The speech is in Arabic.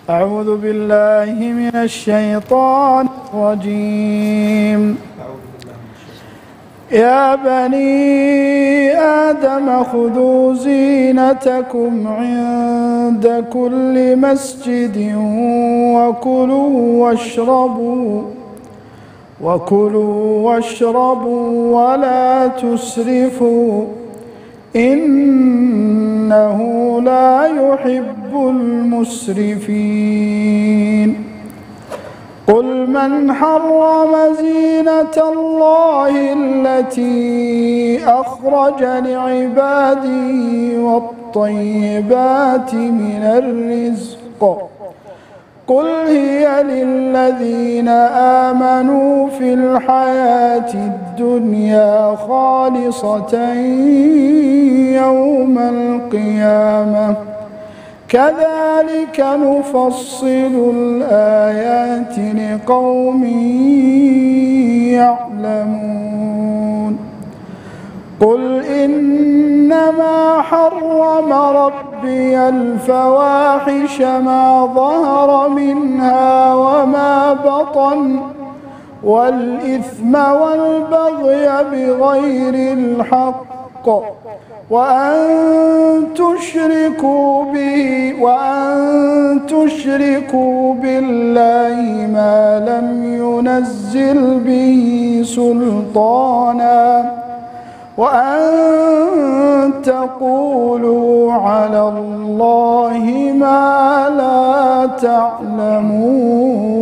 أعوذ بالله من الشيطان الرجيم. يا بني آدم خذوا زينتكم عند كل مسجد وكلوا واشربوا ولا تسرفوا إنه لا يحب المسرفين. قل من حرم زينة الله التي أخرج لعباده والطيبات من الرزق قل هي للذين آمنوا في الحياة الدنيا خالصة يوم القيامة كذلك نفصل الآيات لقوم يعلمون. قل إنما حرم ربي الفواحش ما ظهر منها وما بطن والإثم والبغي بغير الحق وأن تشركوا بالله ما لم ينزل به سلطانا وأن تقولوا على الله ما لا تعلمون.